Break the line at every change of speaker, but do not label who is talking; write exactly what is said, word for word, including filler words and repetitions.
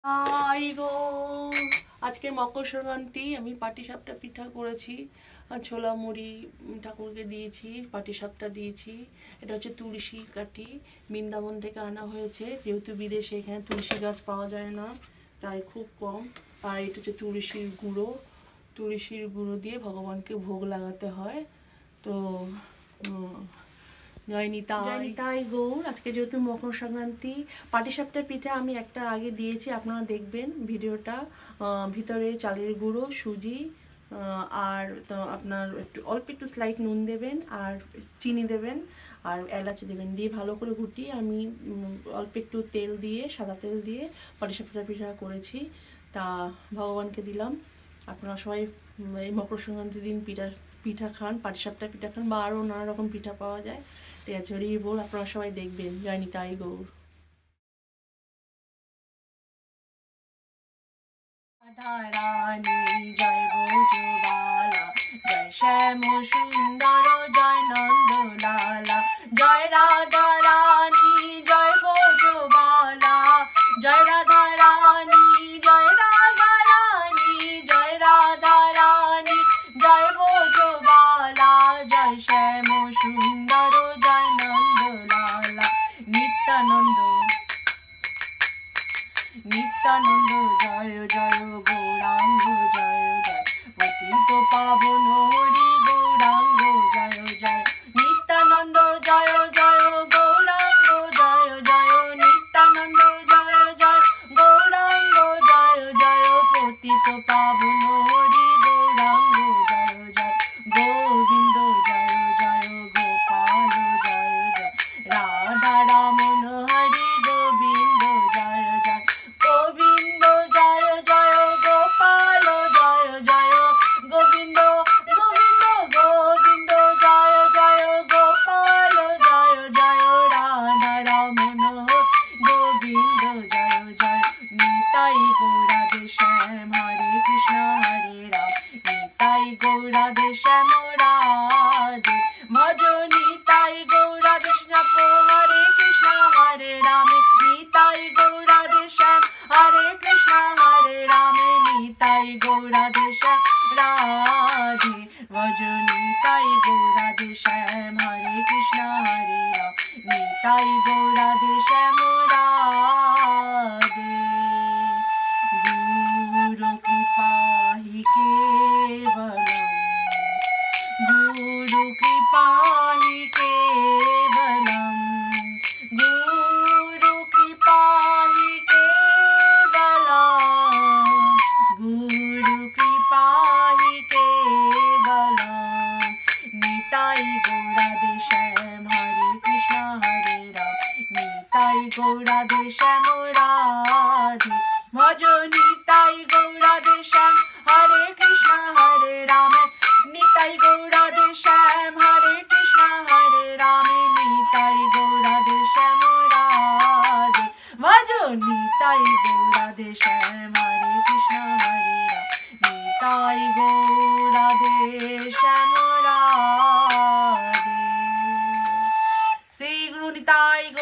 High গো, আজকে মকর সংক্রান্তি। আমি পাটিসাপটা পিঠা করেছি, ছোলা মুড়ি ঠাকুরকে দিয়েছি, পাটিসাপটা দিয়েছি। এটা হচ্ছে তুলসী কাঠি, বৃন্দাবন থেকে আনা হয়েছে, যেহেতু বিদেশে এখানে তুলসী গাছ পাওয়া যায় না, তাই খুব কম। আর এটা হচ্ছে তুলসীর গুঁড়ো, তুলসীর গুঁড়ো দিয়ে ভগবানকে ভোগ লাগাতে হয়। তো জয় নিতাই জয় নিতাই গৌর। আজকে যেহেতু মকর সংক্রান্তি, পাটিসাপটার পিঠা আমি একটা আগে দিয়েছি, আপনারা দেখবেন ভিডিওটা। ভিতরে চালের গুঁড়ো, সুজি আর তো আপনার একটু অল্প একটু স্লাইট নুন দেবেন, আর চিনি দেবেন, আর এলাচি দেবেন, দিয়ে ভালো করে ঘুটিয়ে আমি অল্প একটু তেল দিয়ে, সাদা তেল দিয়ে পাটিসাপটার পিঠা করেছি। তা ভগবানকে দিলাম। আপনারা সবাই এই মকর সংক্রান্তির দিন পিঠা পিঠা খান, পাটিসাপটা পিঠা খান, বা আরও নানা রকম পিঠা পাওয়া যায়। ঠিক আছে, হরি বল। আপনারা সবাই দেখবেন। জয় নিতাই গৌর। রাধারানী জয় ব্রজবালা, জয় শ্যাম সুন্দর, জয় নন্দলালা, জয় রাধা রানী জয় ব্রজবালা, জয় রাধা রানী জয় রাধা রানী জয় রাধা রানী জয় ব্রজবালা, জয় শ্যাম সুন্দর, জয় নন্দলালা, নিত্যানন্দ নিত্যানন্দ জয় জয় গৌরাঙ্গ জয় জয়, পতিত পাবন হরি গৌরাঙ্গ জয় জয়, নিত্যানন্দ জয় জয় গৌরাঙ্গ জয় জয়, নিত্যানন্দ জয় জয় গৌরাঙ্গ জয় জয়, পতিত পাবন হরি গৌরাঙ্গ জয় জয়, গোবিন্দ জয় জয় গোপাল জয় জয়, রাধা রমণ হরি গোবিন্দ জয় জয়, গোবিন্দ জয় জয় গোপাল জয় জয়, গোবিন্দ গোবিন্দ গোবিন্দ জয় জয় গোপাল জয় জয়, রাধা রমণ গোবিন্দ জয় জয়, নিতাই গৌরাধে শ্যাম হরে কৃষ্ণ হরে রাম, নিতাই গৌরাধে শ্যাম রাধে ভজ, নিতাই গৌরাধে শ্যাম হরে কৃষ্ণ হরে রাম, নিতাই গৌরাধে শ্যাম হরে কৃষ্ণ হরে রাম, নিতাই গৌরাধে শ্যাম রাধে ভজ, নিতাই গৌরাধে শ্যাম হরে কৃষ্ণ হরে রাম, নিতাই গৌরাধে শ্যাম রাধে। গুরু কৃপা হি কেবলম, গুরু কৃপা হি কেবলম, গুরু কৃপা হি কেবলম, গুরু কৃপা হি কেবলম, নিতাই গৌরাধে শ্যাম হরে কৃষ্ণ হরে রাম, নিতাই গৌরাধে শ্যাম রাধে ভজ, নিতাই গৌরাধে শ্যাম হরে কৃষ্ণ হরে রাম, নিতাই গৌরাধে শ্যাম হরে কৃষ্ণ হরে রাম, নিতাই গৌরাধে শ্যাম রাধে ভজ, নিতাই গৌরাধে শ্যাম হরে কৃষ্ণ হরে রাম, নিতাই গৌরাধে শ্যাম রাধে। শ্রী গুরু নিতাই।